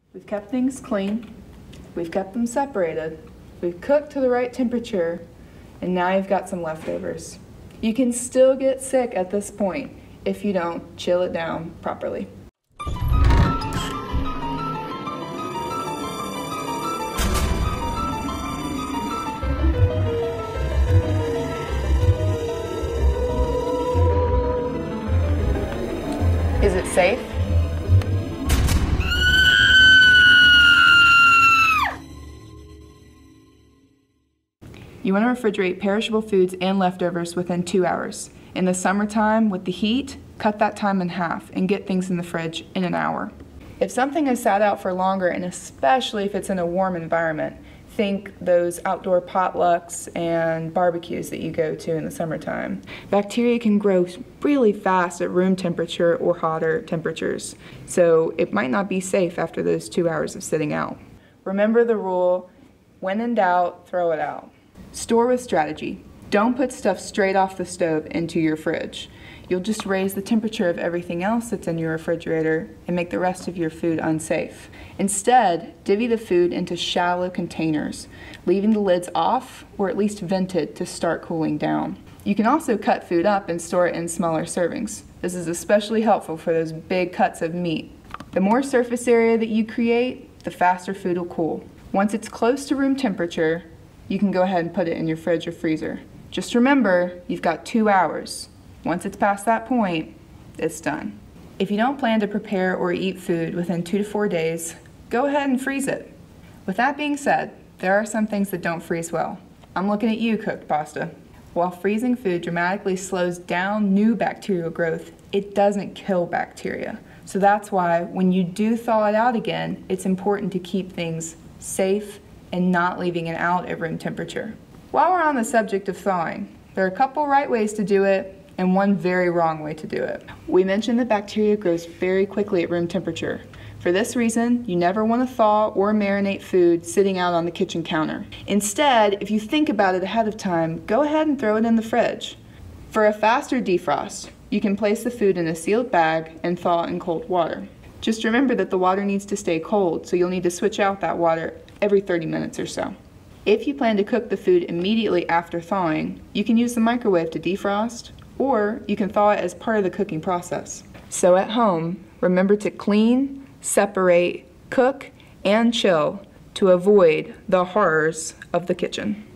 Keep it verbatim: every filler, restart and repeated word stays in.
We've kept things clean, we've kept them separated, we've cooked to the right temperature, and now you've got some leftovers. You can still get sick at this point if you don't chill it down properly. Is it safe? You want to refrigerate perishable foods and leftovers within two hours. In the summertime, with the heat, cut that time in half and get things in the fridge in an hour. If something has sat out for longer, and especially if it's in a warm environment, think those outdoor potlucks and barbecues that you go to in the summertime. Bacteria can grow really fast at room temperature or hotter temperatures, so it might not be safe after those two hours of sitting out. Remember the rule, when in doubt, throw it out. Store with strategy. Don't put stuff straight off the stove into your fridge. You'll just raise the temperature of everything else that's in your refrigerator and make the rest of your food unsafe. Instead, divvy the food into shallow containers, leaving the lids off or at least vented to start cooling down. You can also cut food up and store it in smaller servings. This is especially helpful for those big cuts of meat. The more surface area that you create, the faster food will cool. Once it's close to room temperature, you can go ahead and put it in your fridge or freezer. Just remember, you've got two hours. Once it's past that point, it's done. If you don't plan to prepare or eat food within two to four days, go ahead and freeze it. With that being said, there are some things that don't freeze well. I'm looking at you, cooked pasta. While freezing food dramatically slows down new bacterial growth, it doesn't kill bacteria. So that's why when you do thaw it out again, it's important to keep things safe and not leaving it out at room temperature. While we're on the subject of thawing, there are a couple right ways to do it and one very wrong way to do it. We mentioned that bacteria grows very quickly at room temperature. For this reason, you never want to thaw or marinate food sitting out on the kitchen counter. Instead, if you think about it ahead of time, go ahead and throw it in the fridge. For a faster defrost, you can place the food in a sealed bag and thaw it in cold water. Just remember that the water needs to stay cold, so you'll need to switch out that water every thirty minutes or so. If you plan to cook the food immediately after thawing, you can use the microwave to defrost, or you can thaw it as part of the cooking process. So at home, remember to clean, separate, cook, and chill to avoid the horrors of the kitchen.